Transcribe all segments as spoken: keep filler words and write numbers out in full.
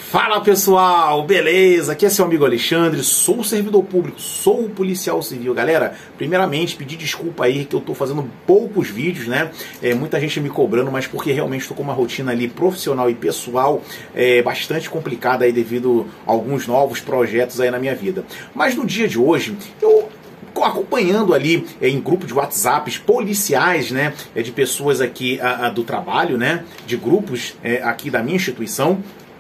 Fala pessoal, beleza? Aqui é seu amigo Alexandre, sou servidor público, sou policial civil. Galera, primeiramente pedir desculpa aí que eu tô fazendo poucos vídeos, né? É, muita gente me cobrando, mas porque realmente estou com uma rotina ali profissional e pessoal é, bastante complicada aí devido a alguns novos projetos aí na minha vida. Mas no dia de hoje, eu... acompanhando ali é, em grupo de WhatsApps policiais, né, é, de pessoas aqui a, a, do trabalho, né, de grupos é, aqui da minha instituição,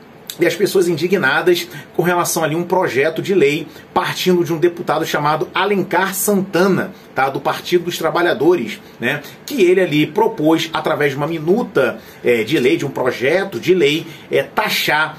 e as pessoas indignadas com relação ali a um projeto de lei partindo de um deputado chamado Alencar Santana, tá, do Partido dos Trabalhadores, né, que ele ali propôs, através de uma minuta é, de lei, de um projeto de lei, é, taxar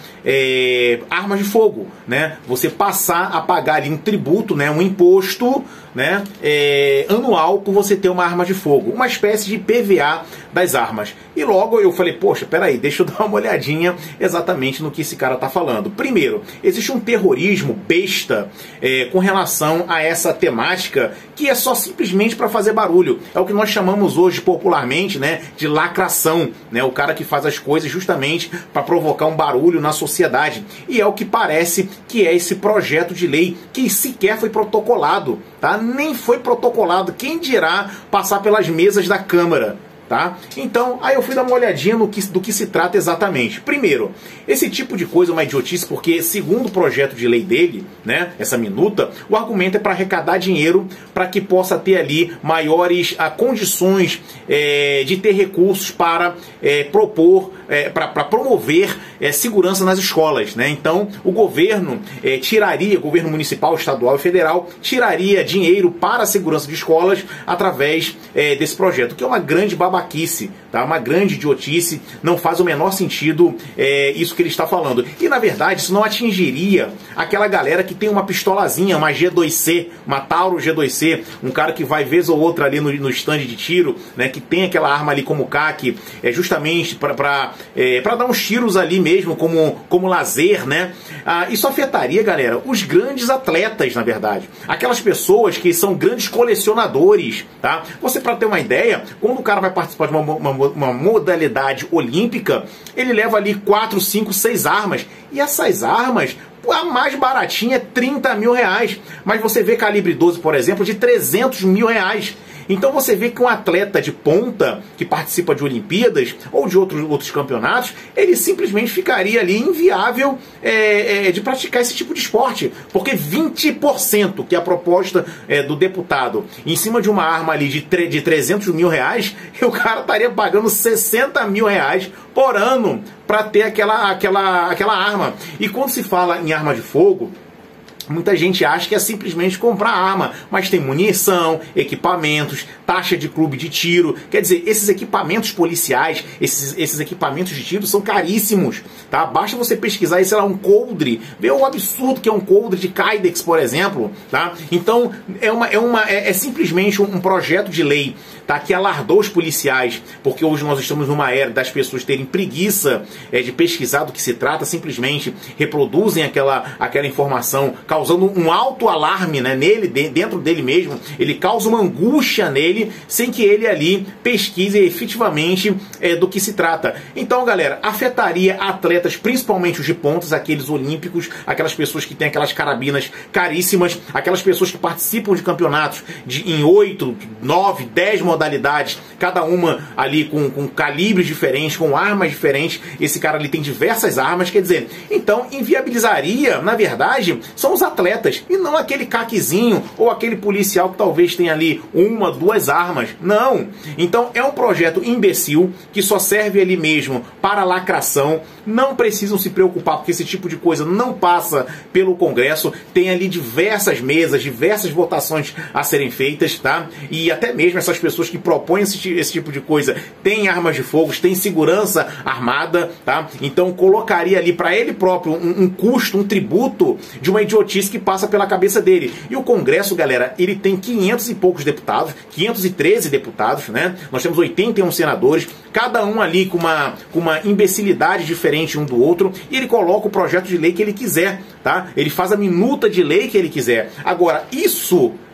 é, armas de fogo, né, você passar a pagar ali um tributo, né, um imposto, né, é, anual por você ter uma arma de fogo, uma espécie de I P V A das armas. E logo eu falei, poxa, peraí, deixa eu dar uma olhadinha exatamente no que esse cara tá falando. Primeiro, existe um terrorismo besta é, com relação a essa temática que é só simplesmente para fazer barulho. É o que nós chamamos hoje popularmente, né, de lacração, né, o cara que faz as coisas justamente para provocar um barulho na sociedade. E é o que parece que é esse projeto de lei que sequer foi protocolado, tá? Nem foi protocolado, quem dirá passar pelas mesas da Câmara. Tá? Então, aí eu fui dar uma olhadinha no que, do que se trata exatamente. Primeiro, esse tipo de coisa é uma idiotice porque, segundo o projeto de lei dele, né, essa minuta, o argumento é para arrecadar dinheiro para que possa ter ali maiores a, condições é, de ter recursos para é, propor, é, para promover é, segurança nas escolas, né? Então, o governo é, tiraria, o governo municipal, estadual e federal, tiraria dinheiro para a segurança de escolas através é, desse projeto, que é uma grande babaquice. Tá? Uma grande idiotice, não faz o menor sentido é, isso que ele está falando. E na verdade isso não atingiria aquela galera que tem uma pistolazinha, uma G dois C, uma Tauro G dois C, um cara que vai vez ou outra ali no, no stand de tiro, né, que tem aquela arma ali como C A C, é, justamente para é, para dar uns tiros ali mesmo, como, como lazer, né? Ah, isso afetaria, galera, os grandes atletas, na verdade. Aquelas pessoas que são grandes colecionadores, tá? Você, para ter uma ideia, quando o cara vai participar de uma, uma, uma modalidade olímpica, ele leva ali quatro, cinco, seis armas. E essas armas, a mais baratinha é trinta mil reais. Mas você vê calibre doze, por exemplo, de trezentos mil reais. Então você vê que um atleta de ponta que participa de Olimpíadas ou de outros, outros campeonatos, ele simplesmente ficaria ali inviável é, é, de praticar esse tipo de esporte. Porque vinte por cento, que é a proposta é, do deputado, em cima de uma arma ali de, de trezentos mil reais, o cara estaria pagando sessenta mil reais por ano para ter aquela, aquela, aquela arma. E quando se fala em arma de fogo, muita gente acha que é simplesmente comprar arma, mas tem munição, equipamentos, taxa de clube de tiro. Quer dizer, esses equipamentos policiais, esses, esses equipamentos de tiro são caríssimos, tá? Basta você pesquisar aí, sei lá, um coldre, ver o absurdo que é um coldre de Kydex, por exemplo, tá? Então, é, uma, é, uma, é, é simplesmente um projeto de lei, tá, que alardou os policiais, porque hoje nós estamos numa era das pessoas terem preguiça é, de pesquisar do que se trata, simplesmente reproduzem aquela, aquela informação, causando um alto alarme, né, nele, dentro dele mesmo. Ele causa uma angústia nele, sem que ele ali pesquise efetivamente é, do que se trata. Então, galera, afetaria atletas, principalmente os de pontas, aqueles olímpicos, aquelas pessoas que têm aquelas carabinas caríssimas, aquelas pessoas que participam de campeonatos de, em oito, nove, dez modalidades, cada uma ali com, com calibres diferentes, com armas diferentes. Esse cara ali tem diversas armas, quer dizer, então inviabilizaria, na verdade, são os atletas, e não aquele caquezinho ou aquele policial que talvez tenha ali uma, duas armas. Não. Então é um projeto imbecil que só serve ali mesmo para lacração. Não precisam se preocupar porque esse tipo de coisa não passa pelo Congresso. Tem ali diversas mesas, diversas votações a serem feitas, tá? E até mesmo essas pessoas que propõem esse, esse tipo de coisa têm armas de fogo, têm segurança armada, tá? Então colocaria ali para ele próprio um, um custo, um tributo de uma idiotice que passa pela cabeça dele. E o Congresso, galera, ele tem quinhentos e poucos deputados, quinhentos e treze deputados, né? Nós temos oitenta e um senadores, cada um ali com uma, com uma imbecilidade diferente um do outro, e ele coloca o projeto de lei que ele quiser, tá? Ele faz a minuta de lei que ele quiser. Agora, isso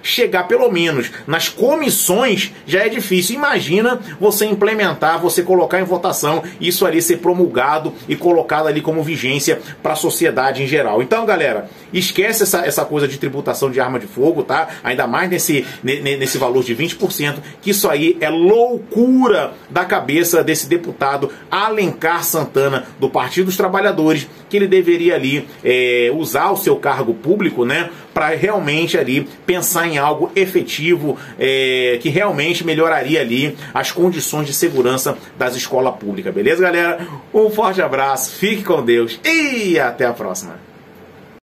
chegar pelo menos nas comissões já é difícil. Imagina você implementar, você colocar em votação, isso ali ser promulgado e colocado ali como vigência para a sociedade em geral. Então, galera, esquece essa, essa coisa de tributação de arma de fogo, tá? Ainda mais nesse, nesse valor de vinte por cento, que isso aí é loucura da cabeça desse deputado Alencar Santana, do Partido dos Trabalhadores, que ele deveria ali é, usar o seu cargo público, né, para realmente ali pensar em algo efetivo, é, que realmente melhoraria ali as condições de segurança das escolas públicas. Beleza, galera? Um forte abraço, fique com Deus e até a próxima.